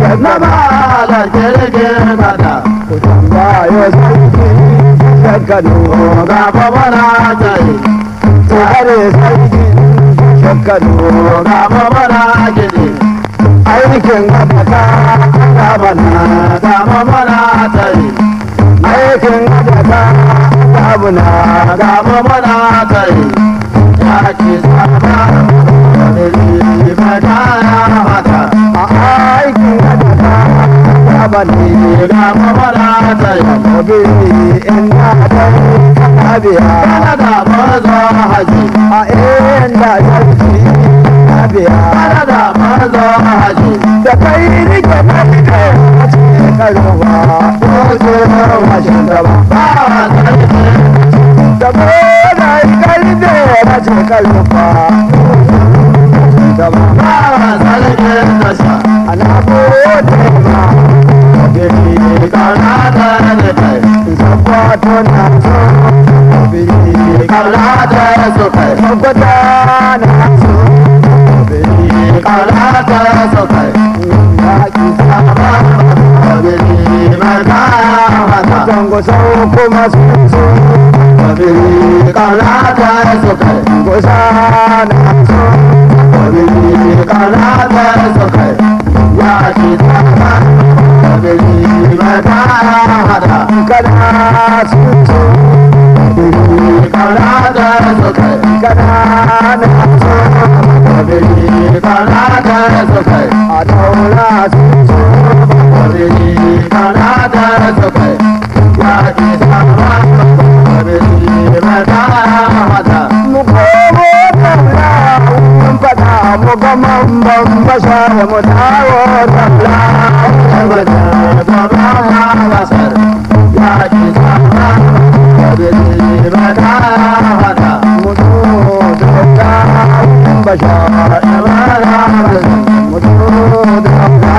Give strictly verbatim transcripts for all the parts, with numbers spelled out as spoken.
na ba da kirkin kada kusan bayo sarki shakadu ga babana tsaye kare sarki shakadu ga babana gidi aikin adaka gabana ga babana tsaye aikin adaka gabana ga babana tsaye ya ki sama da liba kaya mata a aikin adaka gabana ga babana tsaye gobe ina da abiya kana da mazo haji a inda sarki abiya kana da mazo haji da kai rike kai a cikin karuwa ko ce washin da ba ba sarki da boda kai da a cikin karuwa da ba ba sarki da sha ana boda ma gidi kana da ne kai sabbato na so biri kana da so kai sabbata na so biri kana da so kai ya ki sama gidi ma kaya mata zango sau kuma su so gidi kana da so kai gosa na so gidi kana da so kai ya ki sama gidi ma kaya mata kana su so gidi kana da so kai kana na so gidi kana da so kai a daula su so gidi kana da so kai ya ki sama gidi ma kaya mata mu komo daula mun fada mu ga mamban bashar mu dawo daula mu zo daula bashar mu zo daula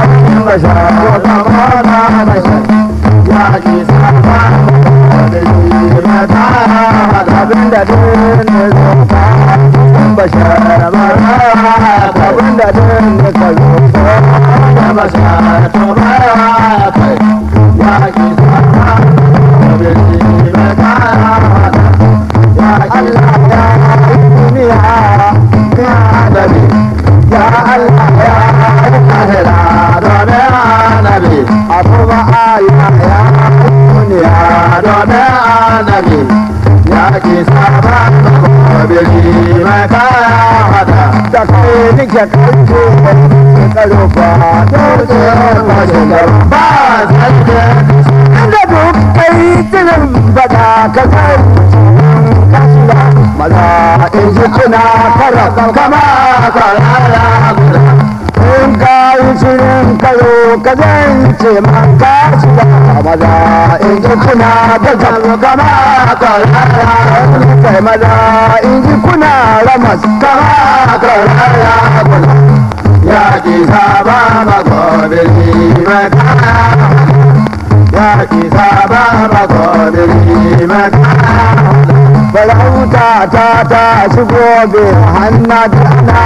bashar abinda din ne zoka bashar abinda din ne ka Allah ya duniya ya nabi ya Allah ya ahira abuwa Allah ya duniya da kai nike karfe ke karo ba dole ba shi ba inda duk kai tirin bada ka kai kasira maza in ji kuna kara kama karara in ka yi shirin karo ka zance ma kasira maza in ji kuna daga kama karara kai maza in ji kuna ramas kama karara ya ki saba magodiri makana ya ki saba magodiri makana farauta ta ta shigo be hanna ta na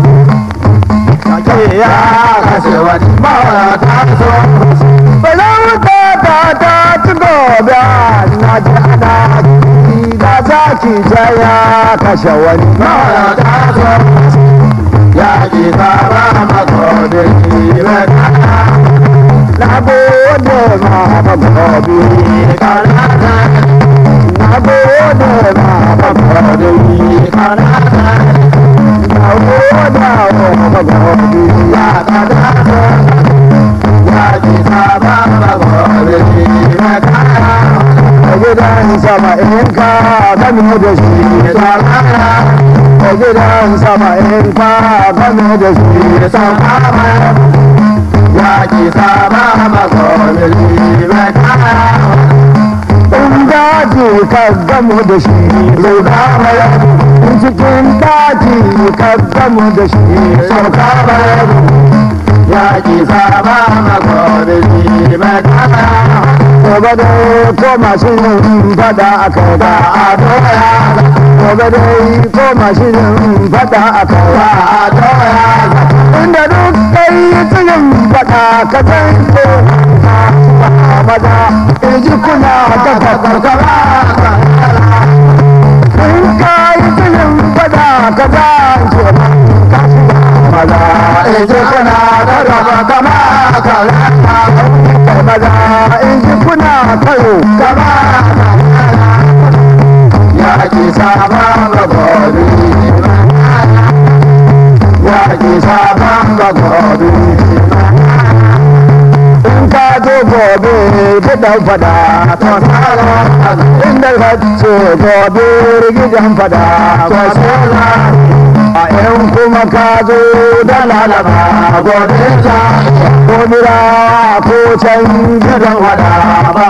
ke ya kashe wani mawata so farauta ta ta shigo be hanna ta na da zaki ta ya kashe wani mawata so ya ki saba magodiri makana na gode ma magodiri kanana na gode ma magodiri kanana na gode ma magodiri ya kanana ya ki saba magodiri makana gidan sama in ka game da shi kanana a gidan sama in ka game da shi sama ya ki saba magodiri makana in daji ka game da shi sauka maya in cikin daji ka game da shi sauka maya ya ki saba magodiri makana gobe dai ko mashin fada aka ga a doya gobe dai ko mashin fada aka ga a doya inda duk kai tsirin fada ka zance maza in ji kuna ta karkara in ka yi tilin fada ka zance maza in ji kuna ta karkara maza in ji kuna karo gaba ya ki sabon gobe ya ki sabon gobe in ka zo gobe gidan fada to sala inda ka ce gobe gidan fada to sala a yan kuma ka zo da lalaba gobe ta ko mira ko can gidan fada ba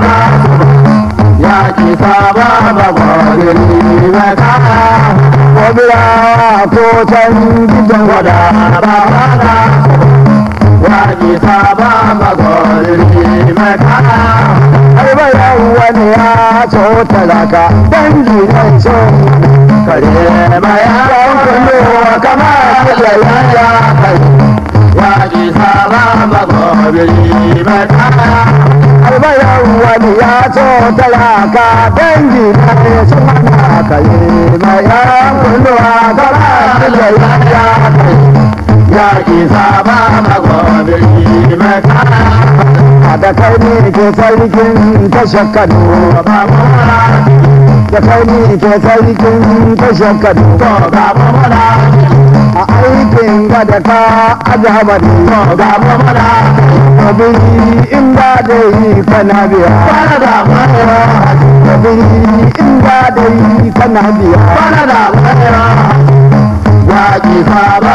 ya ki sabon gobe mai kaya ko mira ko can gidan fada ba Wani sabon magwari mai kana har bayan wani ya so talaka dangi na so kare mai yawon kullowa kamar da yaya kai Wani sabon magwari mai kana har bayan wani ya so talaka dangi na so kare mai yawon kullowa kamar da yaya kai ya isa ba magobi mai kana da kai ne ke sarkin tashar Kano ba mura da kai ne ke sarkin tashar Kano ba mura a aikin ga da ka azamari ba mura abin inda da yi kana biya bana da mura abin inda da yi kana biya bana da mura ya ki saba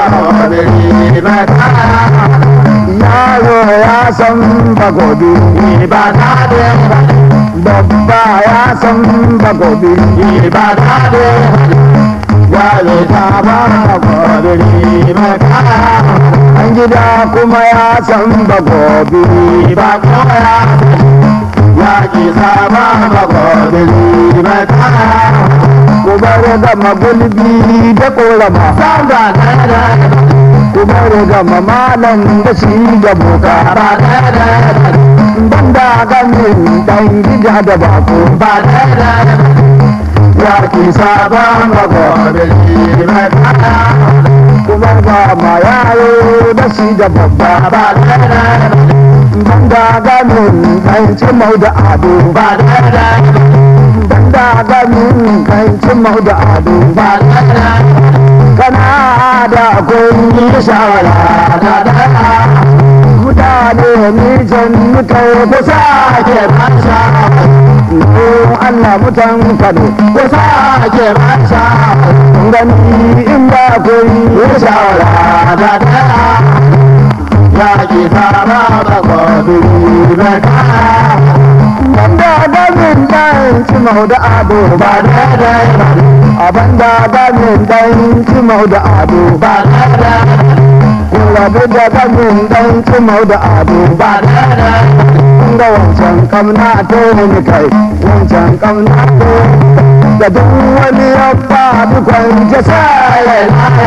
yaro ya san bagobi ba ta da babba ya san bagobi ba ta da yaro ta ba bagobi ba ta an gida kuma ya san bagobi ba koya ya ki saba bagobi ba ta kubar da magulbi da korama sanga da kubar da mamalan da shi da boka ba da banda gamin dan gida da bako ba da ya ki sabon magobe mai fata kubar da ma yaro da shi da babba ba da banda gamin dan cimau da ado ba da da gamin kan cimau da ado ba kana da kunyi shawara da da mutane ni jan mutai ko sake masha ko Allah mutan Kano ko sake masha gani inda kunyi shawara da da ya ki saba ba gobe ba banda gamin dan cimau da ado ba da da a banda gamin dan cimau da ado ba da da kulabi da gamin dan cimau da ado ba da da ga wancan kamna to ni kai wancan kamna to da duk wani ya faɗi kwance sai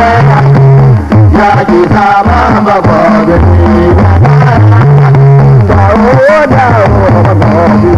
ya ki sama ba gobe dawo dawo gobe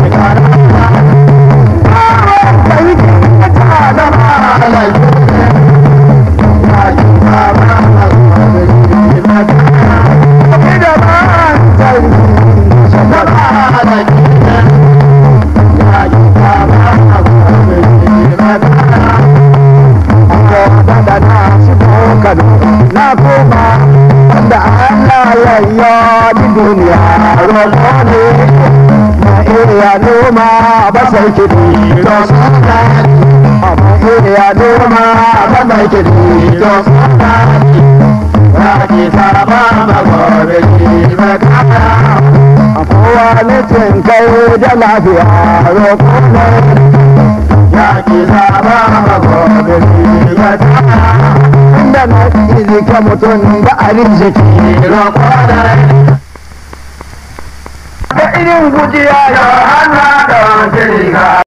na koma da Allah ya yi duniya roƙo ne na iya noma ba sai kiɗi to suna amma iya noma ba sai kiɗi to suna ya ki saba ma gobe ba kana a kowa ne cin kai da lafiya roƙo ne ya ki saba ma gobe ba kana inda na izika mutum da arziki roƙo da irin gujiya ya hana da wajen riga